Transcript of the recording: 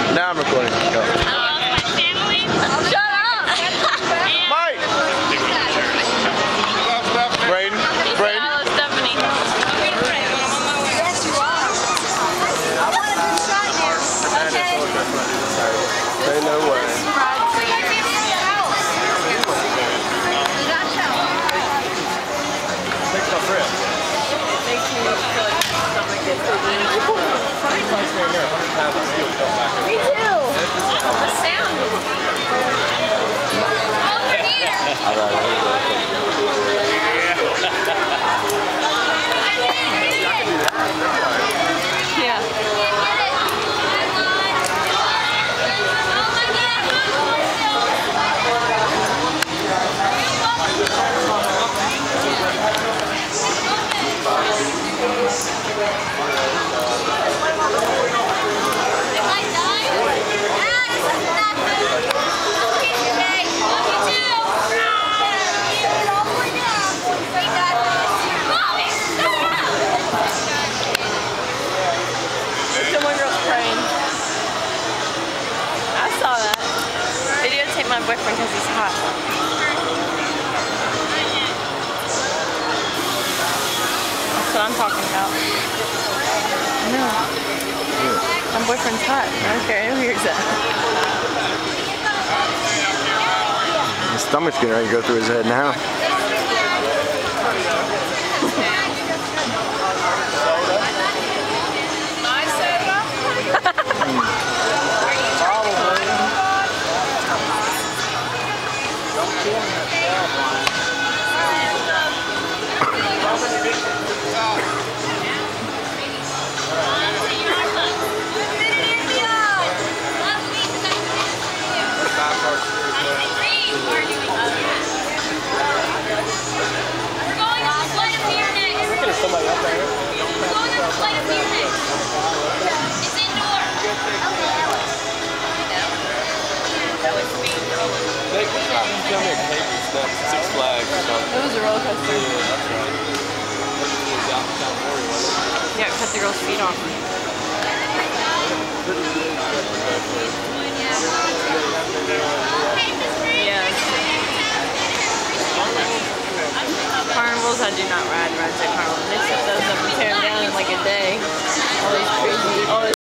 Now I'm recording. Go. My family. Shut up! Mike! Braden? Braden? Hello, Stephanie. Yes, you are. I want a good shot now. Okay. Say no way. Take my breath. Me too. The sound. Over here. My boyfriend because he's hot. That's what I'm talking about. No. My boyfriend's hot. I don't care who hears that. His stomach's getting ready to go through his head now. Somebody up there. We're going on the flight of beer next. It's indoor. That was me. They could probably tell me a cake and stuff, Six Flags or something. It was a roller coaster. Yeah, that's right. It was out in California, wasn't it? Yeah, cut the girl's feet off. Yeah. Carnivals, I do not ride rides at carnivals. They set those up and tear them down in like a day. All those crazy.